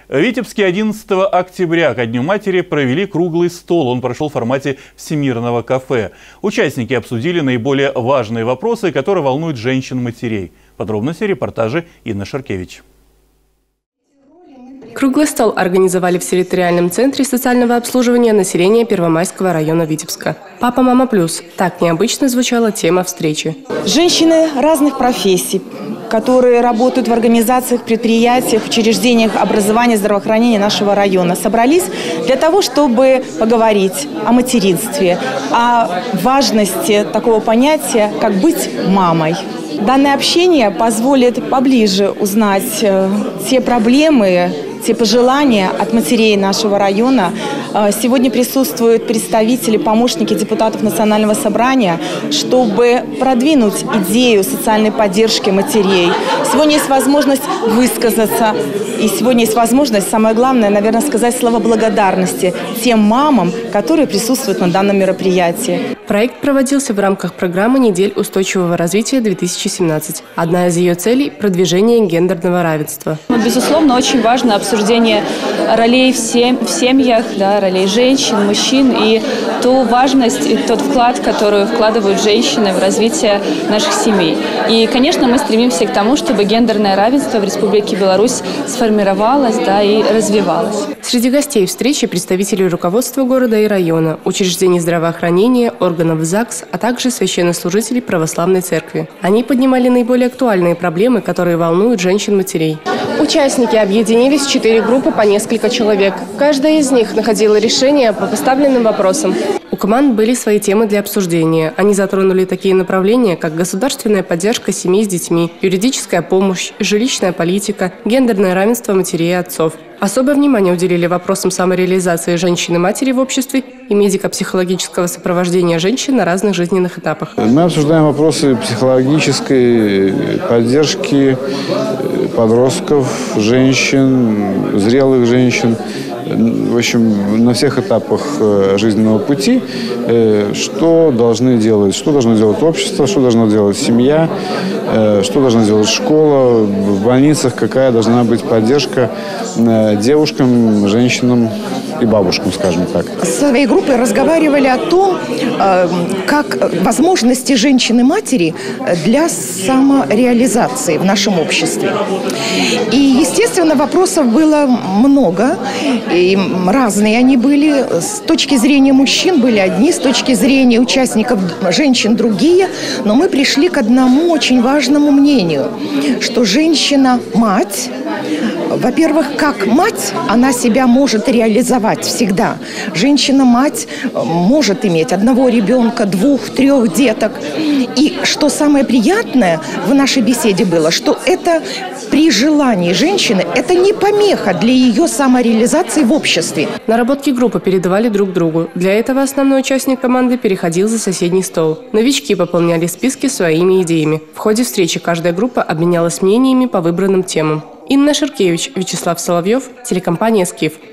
В Витебске 11 октября ко Дню матери провели круглый стол. Он прошел в формате всемирного кафе. Участники обсудили наиболее важные вопросы, которые волнуют женщин-матерей. Подробности репортажа Инна Шаркевич. Круглый стол организовали в территориальном центре социального обслуживания населения Первомайского района Витебска. «Папа, мама, плюс» – так необычно звучала тема встречи. Женщины разных профессий, которые работают в организациях, предприятиях, учреждениях образования и здравоохранения нашего района, собрались для того, чтобы поговорить о материнстве, о важности такого понятия, как быть мамой. Данное общение позволит поближе узнать те проблемы, те пожелания от матерей нашего района. Сегодня присутствуют представители, помощники депутатов Национального собрания, чтобы продвинуть идею социальной поддержки матерей. Сегодня есть возможность высказаться, и сегодня есть возможность, самое главное, наверное, сказать слова благодарности тем мамам, которые присутствуют на данном мероприятии. Проект проводился в рамках программы «Недель устойчивого развития-2017». Одна из ее целей – продвижение гендерного равенства. Безусловно, очень важно обсуждение ролей в семьях, ролей женщин, мужчин и ту важность и тот вклад, который вкладывают женщины в развитие наших семей. И, конечно, мы стремимся к тому, чтобы гендерное равенство в Республике Беларусь сформировалось и развивалось. Среди гостей встречи представители руководства города и района, учреждений здравоохранения, органов ЗАГС, а также священнослужителей православной церкви. Они поднимали наиболее актуальные проблемы, которые волнуют женщин-матерей. Участники объединились в 4 группы по несколько человек. Каждая из них находила решение по поставленным вопросам. У команд были свои темы для обсуждения. Они затронули такие направления, как государственная поддержка семей с детьми, юридическая помощь, жилищная политика, гендерное равенство матерей и отцов. Особое внимание уделили вопросам самореализации женщины-матери в обществе и медико-психологического сопровождения женщин на разных жизненных этапах. Мы обсуждаем вопросы психологической поддержки подростков, женщин, зрелых женщин. В общем, на всех этапах жизненного пути, что должно делать общество, что должно делать семья, что должна делать школа, в больницах какая должна быть поддержка девушкам, женщинам и бабушкам, скажем так. С своей группой разговаривали о том, как возможности женщины-матери для самореализации в нашем обществе. И, естественно, вопросов было много, и разные они были. С точки зрения мужчин были одни, с точки зрения участников женщин другие. Но мы пришли к одному очень важному мнению, что женщина-мать, во-первых, как мать, она себя может реализовать всегда. Женщина-мать может иметь одного ребенка, 2-3 деток. И что самое приятное в нашей беседе было, что это при желании женщины, это не помеха для ее самореализации в обществе. Наработки группы передавали друг другу. Для этого основной участник команды переходил за соседний стол. Новички пополняли списки своими идеями. В ходе встречи каждая группа обменялась мнениями по выбранным темам. Инна Шаркевич, Вячеслав Соловьев, телекомпания «Скиф».